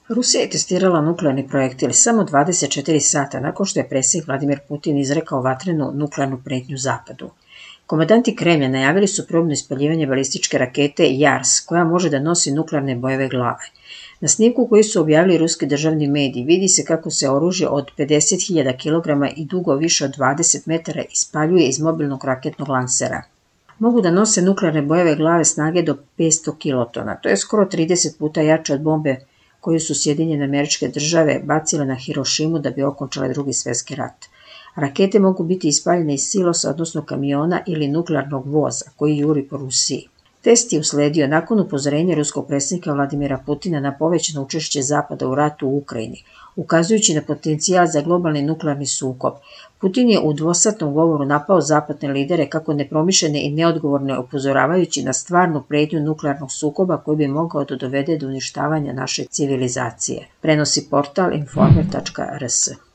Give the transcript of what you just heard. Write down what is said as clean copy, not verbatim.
Rusija je testirala nuklearni projektil samo 24 sata nakon što je predsjednik Vladimir Putin izrekao vatrenu nuklearnu pretnju Zapadu. Komandanti Kremlja najavili su probno ispaljivanje balističke rakete JARS, koja može da nosi nuklearne bojeve glave. Na snimku koji su objavili ruski državni mediji vidi se kako se oružje od 50.000 kg i dugo više od 20 metara ispaljuje iz mobilnog raketnog lansera. Mogu da nose nuklearne bojeve glave snage do 500 kilotona, to je skoro 30 puta jače od bombe koju su Sjedinjene Američke Države bacile na Hirošimu da bi okončale Drugi svjetski rat. Rakete mogu biti ispaljene iz silosa, odnosno kamiona ili nuklearnog voza koji juri po Rusiji. Test je usledio nakon upozorenja ruskog predsjednika Vladimira Putina na povećano učešće Zapada u ratu u Ukrajini, ukazujući na potencijal za globalni nuklearni sukob. Putin je u dvosatnom govoru napao zapadne lidere kako nepromišljene i neodgovorne, upozoravajući na stvarnu pretnju nuklearnog sukoba koji bi mogao da dovede do uništavanja naše civilizacije. Prenosi portal informer.rs.